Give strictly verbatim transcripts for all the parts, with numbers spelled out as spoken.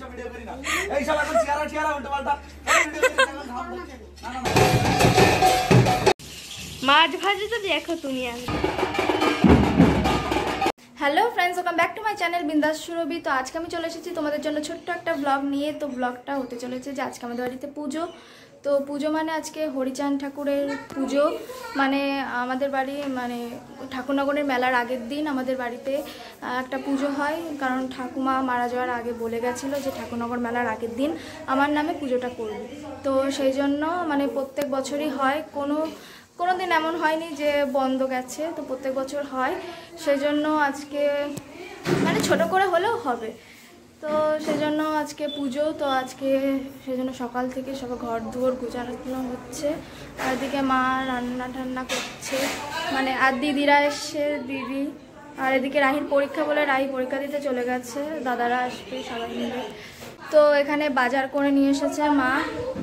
মাছ ভাজি তো দেখো তুমি। Hello friends, welcome back to my channel Bindaas Surbhi. তো আজকে আমি চলে এসেছি তোমাদের জন্য ছোট্ট একটা ব্লগ নিয়ে। তো ব্লগটা হতে চলেছে যে আজকে আমাদের বাড়িতে পুজো। তো পুজো মানে আজকে হরিচাঁদ ঠাকুরের পুজো, মানে আমাদের বাড়ি মানে ঠাকুরনগরের মেলার আগের দিন আমাদের বাড়িতে একটা পুজো হয়, কারণ ঠাকুমা মারা যাওয়ার আগে বলে গেছিলো যে ঠাকুরনগর মেলার আগের দিন আমার নামে পুজোটা করবে। তো সেই জন্য মানে প্রত্যেক বছরই হয়, কোনো কোনো দিন এমন হয়নি যে বন্ধ গেছে, তো প্রত্যেক বছর হয়। সেই জন্য আজকে মানে ছোট করে হলেও হবে, তো সেই জন্য আজকে পুজো। তো আজকে সেই জন্য সকাল থেকে সব ঘর দুয়ার গোছানো হচ্ছে, আর এদিকে মা রান্না টান্না করছে, মানে আর দিদিরা এসে দিদি, আর এদিকে রাহির পরীক্ষা বলে রাহি পরীক্ষা দিতে চলে গেছে, দাদারা আসবে সবাই মিলে। তো এখানে বাজার করে নিয়ে এসেছে মা,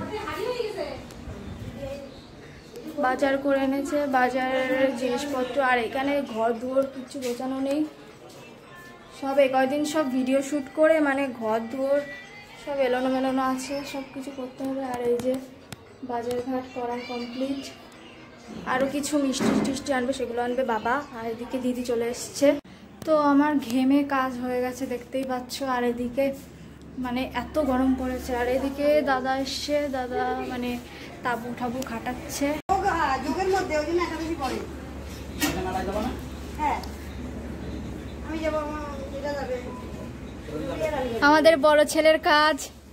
বাজার করে এনেছে বাজারের জিনিসপত্র। আর এখানে ঘর দুয়ার কিছু গোছানো নেই, সব এ কয়দিন সব ভিডিও শ্যুট করে মানে ঘর দুয়ার সব এলোনো মেলোনো আছে, সব কিছু করতে হবে। আর এই যে বাজার ঘাট করা কমপ্লিট, আরও কিছু মিষ্টি টিষ্টি আনবে, সেগুলো আনবে বাবা। আর এদিকে দিদি চলে এসছে। তো আমার ঘেমে কাজ হয়ে গেছে দেখতেই পাচ্ছ। আর এদিকে মানে এত গরম পড়েছে। আর এদিকে দাদা এসছে, দাদা মানে তাবু ঠাবু খাটাচ্ছে। আমাদের বড় ছেলের কাজ।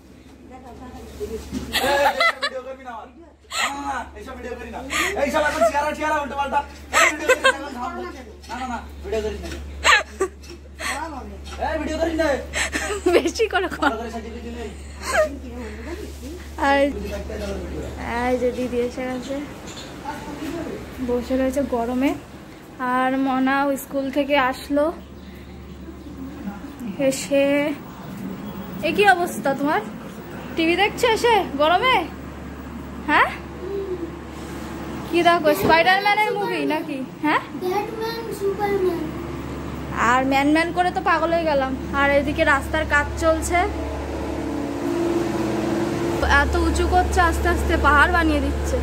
বেশি করে আর এই যে দিদি এসে গেছে, বসে রয়েছে গরমে। আর মনাও স্কুল থেকে আসলো, এসে এ কি অবস্থা তোমার? টিভি দেখছো এসে গরমে? হ্যাঁ কি দেখো, স্পাইডারম্যানের মুভি নাকি? হ্যাঁ, আর ম্যান ম্যান করে তো পাগল হয়ে গেলাম। আর এদিকে রাস্তার কাজ চলছে, এত উঁচু করছে, আস্তে আস্তে পাহাড় বানিয়ে দিচ্ছে।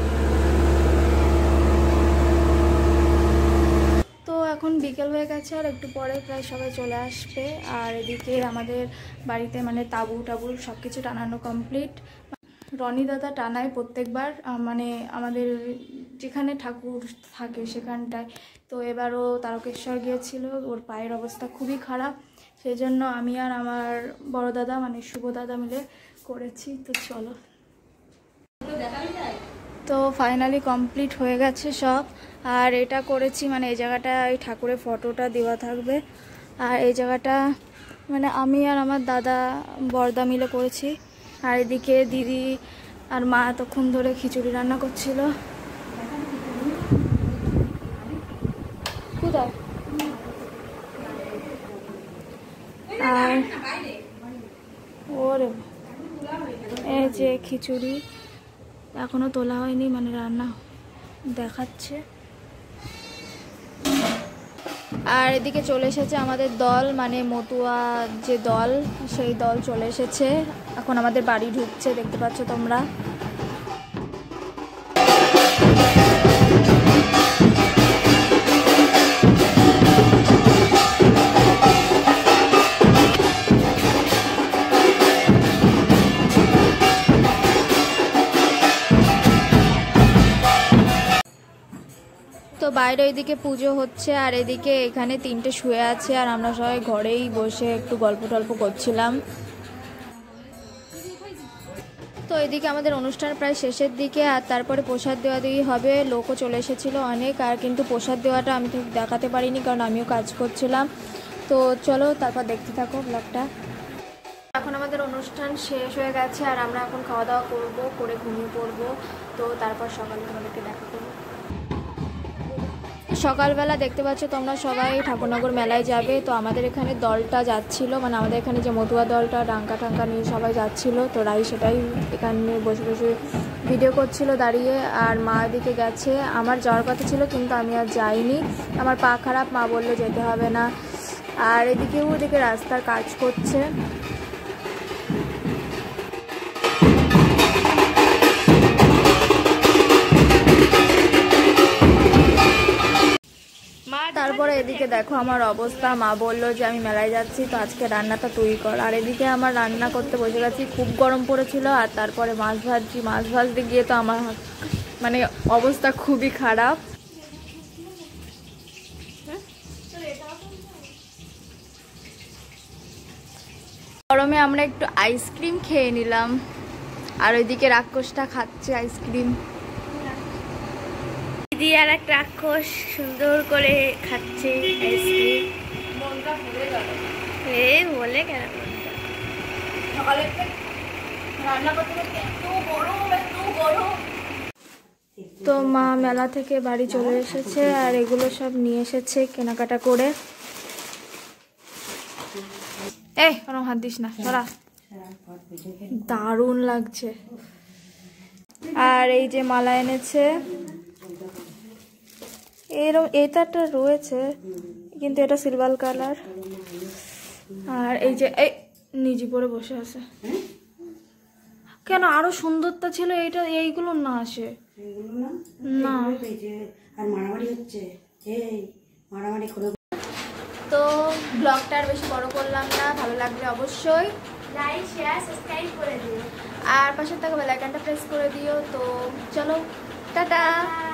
তো এখন বিকেল হয়ে গেছে, আর একটু পরে প্রায় সবাই চলে আসবে। আর এদিকে আমাদের বাড়িতে মানে তাবু টাবু সব কিছু টানানো কমপ্লিট। রনি দাদা টানায় প্রত্যেকবার, মানে আমাদের যেখানে ঠাকুর থাকে সেখানটায়। তো এবারও তারকেশ্বর গিয়েছিল, ওর পায়ের অবস্থা খুবই খারাপ, সেই জন্য আমি আর আমার বড় দাদা মানে শুভ দাদা মিলে করেছি। তো চলো, তো ফাইনালি কমপ্লিট হয়ে গেছে সব। আর এটা করেছি মানে এই জায়গাটা এই ঠাকুরের ফটোটা দেওয়া থাকবে, আর এই জায়গাটা মানে আমি আর আমার দাদা বড়দা মিলে করেছি। আর এদিকে দিদি আর মা এতক্ষণ ধরে খিচুড়ি রান্না করছিল। কোথায়? আর ওরে এই যে খিচুড়ি এখনো তোলা হয়নি, মানে রান্না দেখাচ্ছে। আর এদিকে চলে এসেছে আমাদের দল, মানে মতুয়া যে দল, সেই দল চলে এসেছে, এখন আমাদের বাড়ি ঢুকছে, দেখতে পাচ্ছ তোমরা। তো বাইরে ওইদিকে পুজো হচ্ছে, আর এদিকে এখানে তিনটে শুয়ে আছে, আর আমরা সবাই ঘরেই বসে একটু গল্প টল্প করছিলাম। তো এদিকে আমাদের অনুষ্ঠান প্রায় শেষের দিকে, আর তারপরে প্রসাদ দেওয়া দেওয়ি হবে। লোকও চলে এসেছিলো অনেক, আর কিন্তু প্রসাদ দেওয়াটা আমি ঠিক দেখাতে পারিনি, কারণ আমিও কাজ করছিলাম। তো চলো তারপর দেখতে থাকো ব্লগটা। এখন আমাদের অনুষ্ঠান শেষ হয়ে গেছে, আর আমরা এখন খাওয়া দাওয়া করবো, করে ঘুমিয়ে পড়বো। তো তারপর সকালে তোমাদেরকে দেখা করবো। সকালবেলা দেখতে পাচ্ছ তোমরা সবাই ঠাকুরনগর মেলায় যাবে। তো আমাদের এখানে দলটা যাচ্ছিল, মানে আমাদের এখানে যে মতুয়া দলটা ডাঙ্কা টাঙ্কা নিয়ে সবাই যাচ্ছিল। তো রাই সেটাই এখানে বসে বসে ভিডিও করছিল দাঁড়িয়ে। আর মা এদিকে গেছে, আমার যাওয়ার কথা ছিল কিন্তু আমি আর যাইনি, আমার পা খারাপ, মা বললো যেতে হবে না। আর এদিকেও এদিকে রাস্তার কাজ করছে। দেখো আমার অবস্থা, মা বললো যে আমি মেলায় যাচ্ছি তো আজকে রান্নাটা তৈরি কর। আর এদিকে আমার রান্না করতে বসে গেছি, খুব গরম পড়েছিল। আর তারপরে মাছ ভাজছি, মাছ ভাজতে গিয়ে তো আমার মানে অবস্থা খুবই খারাপ। গরমে আমরা একটু আইসক্রিম খেয়ে নিলাম, আর ওইদিকে রাক্ষসটা খাচ্ছে আইসক্রিম। দিদি আর এক রাক্ষস সুন্দর করে খাচ্ছে আইসক্রিম। মনটা ভরে গেল। এ বলে কেন? সকালে রান্না করতে করতে এত গরম, এত গরম। তো মা মেলা থেকে বাড়ি চলে এসেছে, আর এগুলো সব নিয়ে এসেছে কেনাকাটা করে। এই ওরম হাত দিস না, সরা। দারুণ লাগছে। আর এই যে মালা এনেছে, এরকম এটাটা রয়েছে কিন্তু এটা সিলভার কালার। আর এই যে এই নিজে পরে বসে আছে কেন? আরো সুন্দরতা ছিল এইটা, এইগুলো না আসে না। তো ব্লগটা আর বেশি বড় করলাম না, ভালো লাগলে অবশ্যই লাইক শেয়ার সাবস্ক্রাইব করে দিও, আর পাশে থাকা বেল আইকনটা প্রেস করে দিও। তো চলো, টাটা।